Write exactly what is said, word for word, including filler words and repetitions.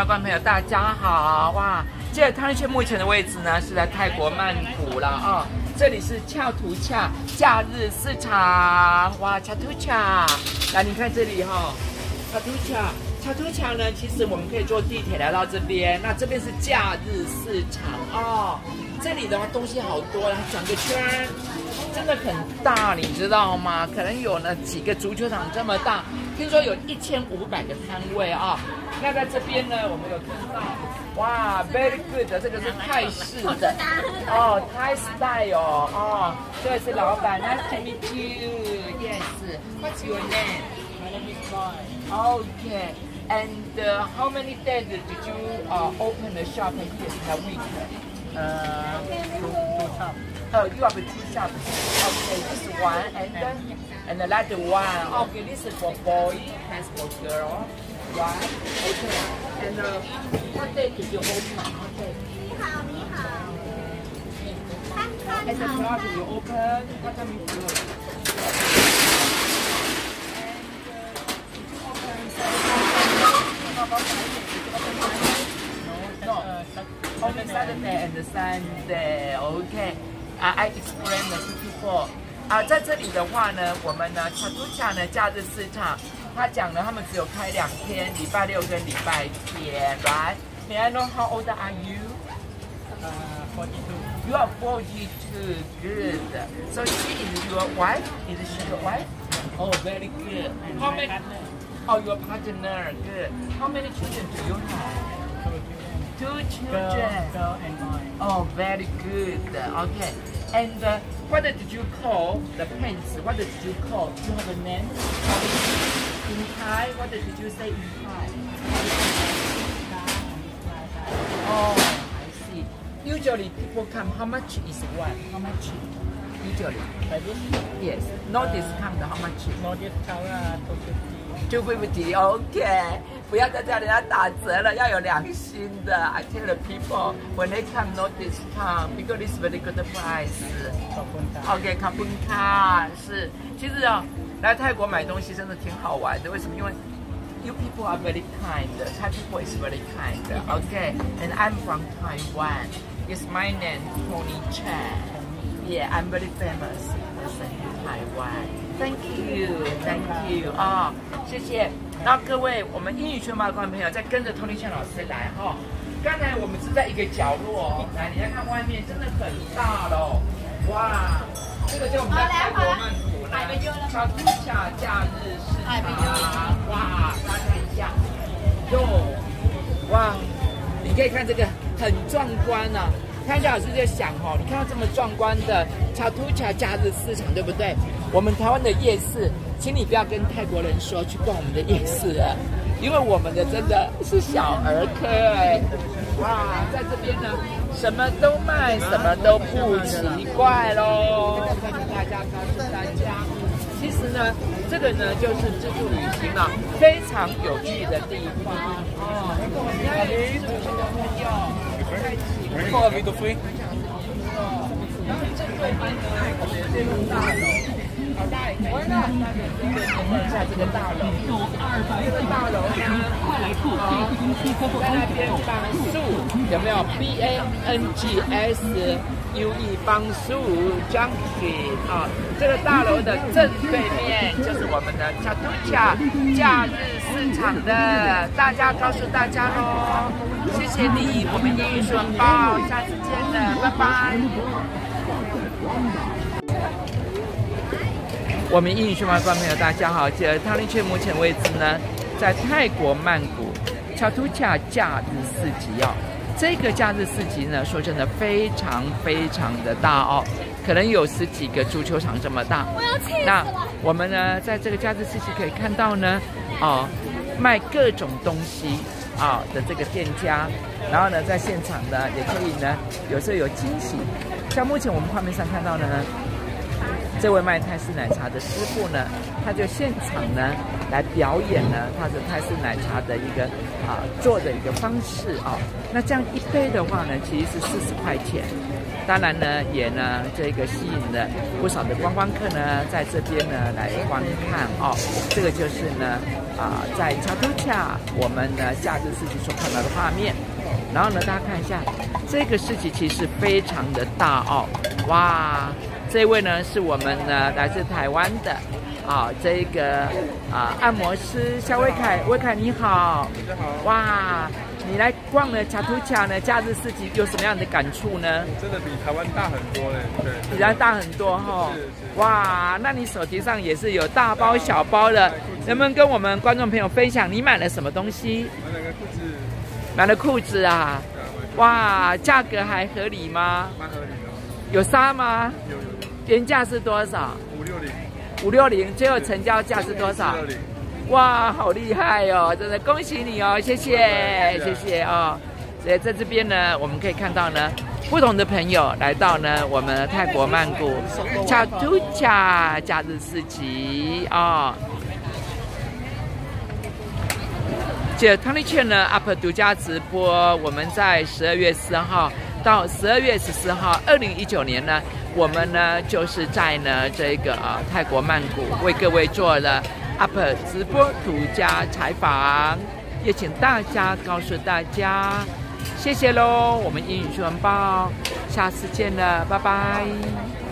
的观众朋友，大家好！哇，这个汤圈目前的位置呢是在泰国曼谷了啊、哦。这里是恰图恰假日市场，哇，恰图恰！来，你看这里哈、哦，恰图恰，恰图恰呢，其实我们可以坐地铁来到这边。那这边是假日市场哦。这里的话东西好多，然后转个圈儿，真的很大，你知道吗？可能有呢几个足球场这么大。听说有一千五百个摊位啊。那在这边呢，我们有看到，哇 ，very good 的，这个是泰式的，哦，Thai style 哦，这个是老板 ，Nice to meet you，Yes，What's your name? My name is Boy. Okay, and uh, how many days did you uh, open the shop here in a week? Uh, two, two shop. Oh, you have two shops. Okay, this one and then and the other one. Okay, this is for boy, that's for girl. Right? Okay. And uh, what day did you open? Okay. 你好，你好。看 And the 看 club 好。 you open. What time you close? No, only Saturday and Sunday. Okay. I I explained the before. 啊，在这里的话呢，我们呢，恰图恰呢假日市场，他讲呢，他们只有开两天，礼拜六跟礼拜天 ，right? May I know how old are you? Uh, forty-two. You are forty-two. Good. So she is your wife? Is she your wife? Oh, very good. And How my many? partner. Oh, your partner. Good. How many children do you have? Two children. Two Girl, children. girl and boy. Oh, very good. Okay. And uh, what did you call the pants? What did you call? Do you have a name? In Thai, what did you say in Thai? Oh, I see. Usually people come, how much is one? How much? Usually. Like this. Yes. No discount, how much? No discount. Uh, two fifty. two fifty, OK， 不要再叫人家打折了，要有良心的。I tell the people when they come, no discount because it's very good price. ขอบคุณครับ OK， ขอบคุณค่ะ。是，其实啊、哦，来泰国买东西真的挺好玩的。为什么？因为 you people are very kind. Thai people is very kind. OK，and I'm from Taiwan. It's my name Tony Chan. Yeah, I'm very famous person in Taiwan. Thank you, thank you 啊、哦，谢谢。那各位，我们英语全班的观众朋友，再跟着 Tony Chan 老师来哈、哦。刚才我们是在一个角落、哦，来，你来看外面，真的很大喽！哇，这个就我们在泰国曼谷来恰图恰假日市场，哇，大家看一下，哟，哇，你可以看这个很壮观啊。看一下老师在想哦，你看到这么壮观的恰图恰假日市场，对不对？我们台湾的夜市，请你不要跟泰国人说去逛我们的夜市了，因为我们的真的是小儿科哎。哇，在这边呢，什么都卖，什么都不奇怪喽。告诉大家，告诉大家，其实呢，这个呢就是自助旅行啊，非常有趣的地方哦。你看，自助的朋友在一起。 Call me to free. 然后正对面呢，我们有这栋大楼，好大一个，大家可以对面看一下这个大楼。这个大楼呢，好，在那边帮树有没有 ？B A N G S U E 帮树 Junction 啊，这个大楼的正对面就是我们的恰图恰假日市场的，大家告诉大家喽。谢谢你，我们英语说很棒，下次见了，拜拜。我们英语学班观众朋友，大家好，这汤林圈目前为止呢，在泰国曼谷恰图恰假日市集哦。这个假日市集呢，说真的非常非常的大哦，可能有十几个足球场这么大。 我要气死那了。 我们呢，在这个假日市集可以看到呢，哦，卖各种东西。啊、哦、的这个店家，然后呢，在现场呢也可以呢，有时候有惊喜。像目前我们画面上看到的呢， 这位卖泰式奶茶的师傅呢，他就现场呢来表演呢他的泰式奶茶的一个啊做的一个方式啊。那这样一杯的话呢，其实是四十块钱。当然呢，也呢这个吸引了不少的观光客呢在这边呢来观看哦。这个就是呢啊在恰图恰我们呢假日市集所看到的画面。然后呢，大家看一下这个市集其实非常的大哦，哇！这位呢是我们呢来自台湾的啊这个啊按摩师肖威凯，威凯你好， 大家好， 哇！你来逛了恰图恰呢假日市集有什么样的感触呢？ 真的比台湾大很多嘞，对， 比台湾大很多哈、哦。 是是。 哇，那你手提上也是有大包小包的，能不能跟我们观众朋友分享你买了什么东西？ 买了个裤子。 买了裤子啊。哇，价格还合理吗？ 蛮合理的。 有杀吗？ 有有。 原价是多少？ 五六零。 五六零，最后成交价是多少？ 六零。 哇，好厉害哦！真的恭喜你哦，谢谢谢谢哦。所以在这边呢，我们可以看到呢，不同的朋友来到呢我们泰国曼谷恰图恰假日市集啊。这汤力券呢 ，Up 独家直播，我们在十二月四号到十二月十四号，二零一九年呢，我们呢就是在呢这个啊泰国曼谷为各位做了 Up 直播独家采访，也请大家告诉大家，谢谢喽，我们英语新闻报，下次见了，拜拜。